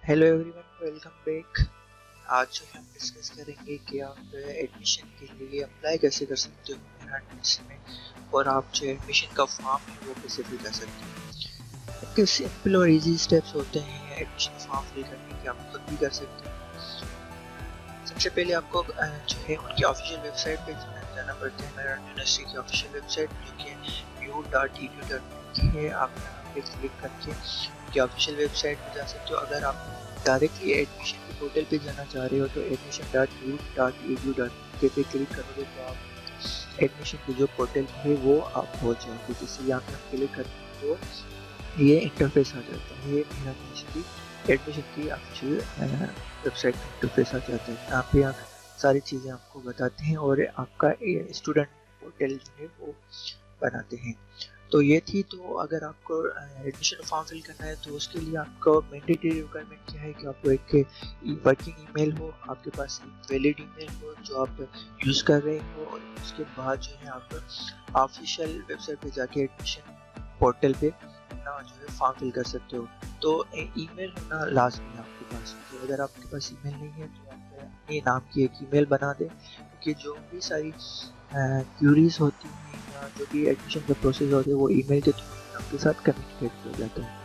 Hello everyone, welcome back. आज जो हम डिस्कस करेंगे कि आप एडमिशन के लिए अप्लाई कैसे कर सकते हो मेरा में, और आप जो एडमिशन का फॉर्म है वो कैसे फिल कर सकते हो। इनके सिंपल और इजी स्टेप्स होते हैं एडमिशन फॉर्म फिल करने के, आप खुद भी कर सकते हैं। सबसे पहले आपको जो है उनकी ऑफिशियल वेबसाइट पे जाना पड़ता है, मेरा यूनिवर्सिटी की ऑफिशियल वेबसाइट जो कि mu.edu है। आप यहाँ पे क्लिक करके उनकी ऑफिशियल वेबसाइट पे जा सकते हो। अगर आप डायरेक्टली एडमिशन के पोर्टल पे जाना चाह रहे हो तो admission.mu.edu.uk पे क्लिक करोगे तो आप एडमिशन की जो पोर्टल है वो आप पहुंच जाओगे। जैसे यहाँ पे आप क्लिक करते हो तो ये इंटरफेस आ जाता है, ये मेरा एडमिशन की ऑफिशियल वेबसाइट का इंटरफेस आ जाता है। यहाँ पे आप सारी चीज़ें आपको बताते हैं और आपका स्टूडेंट पोर्टल जो है वो बनाते हैं। तो ये थी। तो अगर आपको एडमिशन फॉर्म फिल करना है तो उसके लिए आपका मैंडेटरी रिक्वायरमेंट क्या है कि आपको एक वर्किंग ईमेल हो, आपके पास एक वैलिड ईमेल हो जो आप यूज़ कर रहे हो, और उसके बाद जो है आप ऑफिशियल वेबसाइट पे जाके एडमिशन पोर्टल पे अपना जो है फॉर्म फिल कर सकते हो। तो ईमेल होना लाजमी है आपके पास। तो अगर आपके पास ईमेल नहीं है तो आप अपने नाम की एक ईमेल बना दें, क्योंकि जो भी सारी क्यूरीज होती हैं या जो भी एडमिशन का प्रोसेस होता है वो ईमेल के थ्रू आपके साथ कम्युनिकेट किया जाता है।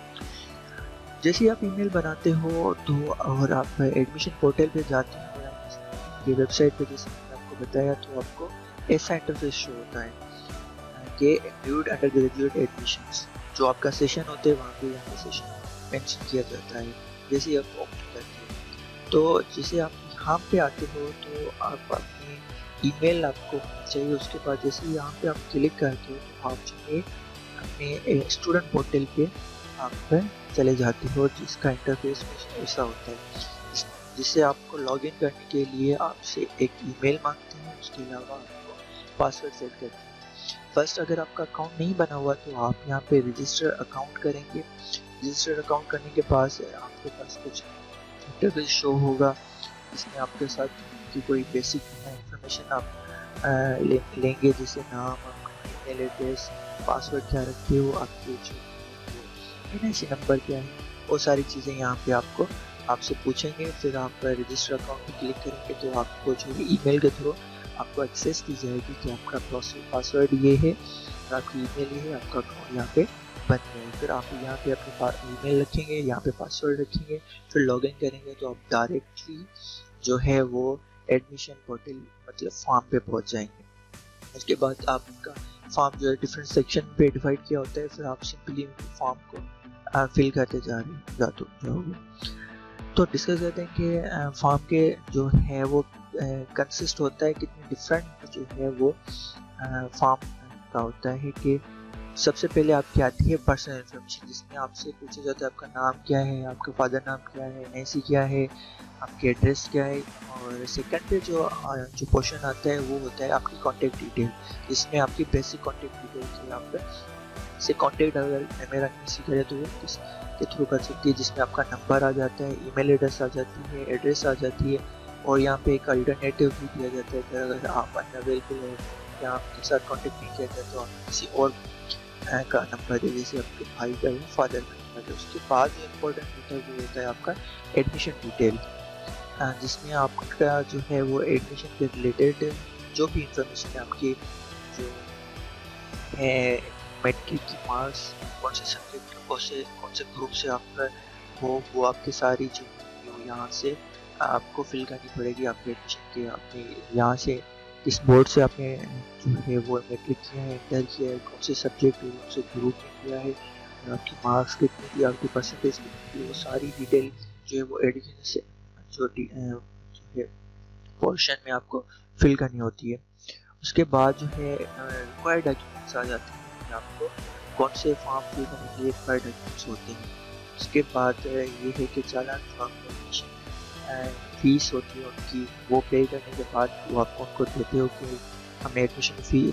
जैसे आप ईमेल बनाते हो तो और आप एडमिशन पोर्टल पे जाते हो ये वेबसाइट पे, जैसे मैंने आपको बताया, तो आपको ऐसा इंटरफेस शो होता है कि न्यूड अंडर ग्रेजुएट एडमिशंस, जो आपका सेशन होता है वहाँ पे यहाँ सेशन मेंशन किया जाता है। जैसे आप ओपन करते हो तो जैसे आप यहाँ पे आते हो तो आप अपने ईमेल आपको चाहिए। उसके बाद जैसे यहाँ पे आप क्लिक करते हो तो आप जो है अपने स्टूडेंट पोर्टल पे आप चले जाते हो, जिसका इंटरफेस ऐसा होता है। जिससे आपको लॉगिन करने के लिए आपसे एक ईमेल मांगते हैं, उसके अलावा आपको पासवर्ड सेट करते हैं। फर्स्ट अगर आपका अकाउंट नहीं बना हुआ तो आप यहाँ पे रजिस्टर अकाउंट करेंगे। रजिस्टर अकाउंट करने के बाद आपके पास कुछ इंटरफेस शो होगा, जिसमें आपके साथ की कोई बेसिक इंफॉर्मेशन आप लेंगे, जैसे नाम, ईमेल एड्रेस, पासवर्ड क्या रखते हो, आपके जो एनआईसी नंबर क्या है, वो सारी चीज़ें यहाँ पे आपको आपसे पूछेंगे। फिर आप रजिस्टर अकाउंट पे क्लिक करेंगे तो आपको जो है ईमेल के थ्रू आपको एक्सेस दी जाएगी कि आपका पासवर्ड ये है और आपकी ईमेल ये है, आपका अकाउंट यहाँ पे बन गया है। फिर आप यहाँ पे अपने ईमेल रखेंगे, यहाँ पे पासवर्ड रखेंगे, फिर लॉगिन करेंगे तो आप डायरेक्टली जो है वो एडमिशन पोर्टल मतलब फॉर्म पे पहुंच जाएंगे। उसके बाद आपका फॉर्म जो है डिफरेंट सेक्शन पे डिवाइड किया होता है, फिर आप सिंपली फॉर्म को फिल करते जाओगे। तो डिस्कस करते हैं कि फॉर्म के जो है वो कंसिस्ट होता है कितने डिफरेंट जो है वो फॉर्म का होता है। कि सबसे पहले आपकी आती है पर्सनल इन्फॉर्मेशन, जिसमें आपसे पूछा जाता है आपका नाम क्या है, आपका फादर नाम क्या है, एनआईसी क्या है, आपकी एड्रेस क्या है। और सेकंड पे जो क्वेश्चन आता है वो होता है आपकी कॉन्टैक्ट डिटेल, जिसमें आपकी बेसिक कॉन्टैक्ट डिटेल है। आप से कॉन्टैक्ट अगर मेरा किसी करे तो वो किस के थ्रू कर सकती है, जिसमें आपका नंबर आ जाता है, ईमेल एड्रेस आ जाती है, एड्रेस आ जाती है, और यहाँ पे एक अल्टरनेटिव भी दिया जाता है कि अगर आप अनअवेलेबल हो या आपके साथ कॉन्टैक्ट नहीं किया जाए तो आप किसी और का नंबर दे, जैसे आपके भाई का या फादर का नंबर दे। उसके बाद जो इम्पोर्टेंट होता है वो होता है आपका एडमिशन डिटेल, जिसमें आपका जो है वो एडमिशन के रिलेटेड जो भी इंफॉर्मेशन है, आपकी जो है मैट्रिक की मार्क्स, कौन से सब्जेक्ट कौन से ग्रुप से आपका वो आपकी सारी जो यहाँ से आपको फिल करनी पड़ेगी। आपके एडमिशन के आपने यहाँ से किस बोर्ड से आपने जो है वो मैट्रिक किया है, इंटर किया है, कौन से सब्जेक्ट कौन से ग्रुप में किया है, और आपकी मार्क्स कितनी थी, आपकी परसेंटेज कितनी थी, वो सारी डिटेल जो है वो एडमिशन से जो है पोर्शन में आपको फिल करनी होती है। उसके बाद जो है रिक्वायर्ड डॉक्यूमेंट्स आ जाते हैं कि आपको कौन से फॉर्म फिल करने के लिए रिक्वायर्ड डॉक्यूमेंट्स होते हैं। उसके बाद ये है कि चालान फॉर्म फीस होती है उनकी, वो पे करने के बाद वो आपको उनको देते हो कि हमने एडमिशन फी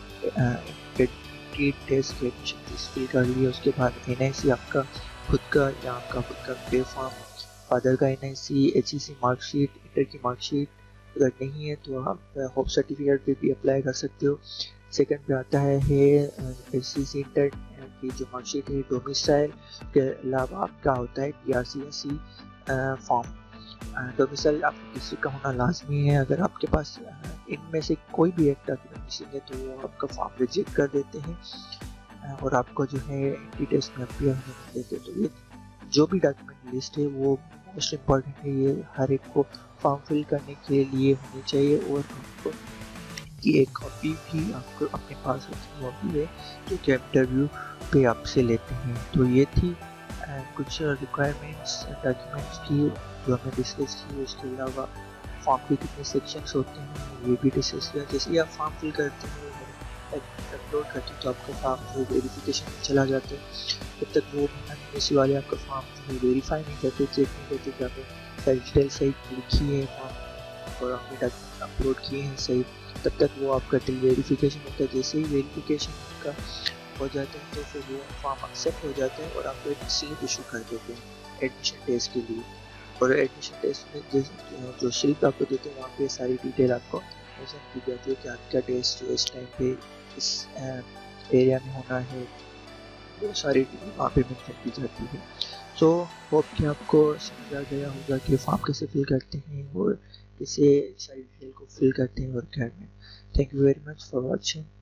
टेस्ट की एडमिशन फीस फिल कर ली है। उसके बाद एनआईसी आपका खुद का या आपका खुद का पे फॉर्म, फादर का एनआईसी, एचईसी मार्कशीट, इंटर की मार्कशीट, अगर नहीं है तो आप होप सर्टिफिकेट पे भी अप्लाई कर सकते हो। सेकंड पे आता है एचईसी इंटर कि जो मार्कशीट है डोमिसाइल के अलावा आपका होता है TRC फॉर्म। डोमिसाइल आपको किसी का होना लाजमी है। अगर आपके पास इनमें से कोई भी एक डॉक्यूमेंट मिसिंग है तो वो आपका फॉर्म रिजेक्ट कर देते हैं और आपको जो है एंटी टेस्ट में अपीयर होने नहीं देते। तो ये जो भी डॉक्यूमेंट लिस्ट है वो मोस्ट इम्पॉर्टेंट है, ये हर एक को फॉर्म फिल करने के लिए होनी चाहिए और आपको की एक कॉपी भी आपको अपने पास रखनी होती है जो कि इंटरव्यू पे आपसे लेते हैं। तो ये थी कुछ रिक्वायरमेंट्स डॉक्यूमेंट्स की जो हमने डिस्कस की। उसके अलावा फॉर्म के कितने सेक्शंस होते हैं ये भी डिस्कस किया। जैसे ही आप फॉर्म फिल करते हैं अपलोड करते हैं तो आपका फॉर्म जो वेरिफिकेशन में चला जाता है। जब तक वो यूनिवर्सिटी वाले आपका फॉर्म जो है वेरीफाई नहीं करते, चेक नहीं करते कि आपने सारी डिटेल सही लिखी है फॉर्म और आपने डॉक्यूमेंट अपलोड किए हैं सही, तब तक वो आपका टिल वेरिफिकेशन होता है। जैसे ही वेरिफिकेशन का हो जाता है तो फिर वो फॉर्म एक्सेप्ट हो जाता है और आपको एक स्लिप इशू कर देते हैं एडमिशन टेस्ट के लिए। और एडमिशन टेस्ट में जो स्लिप आपको देते हैं वहाँ पे सारी डिटेल आपको मेंशन की जाती है कि आपका टेस्ट जो इस टाइम पे इस एरिया में होना है, वो सारी डिटेल वहाँ पे मेंशन की जाती है। सो होप कि आपको समझा गया होगा कि फॉर्म कैसे फिल करते हैं और कैसे सारी डिटेल को फिल करते हैं और क्या में। Thank you very much for watching.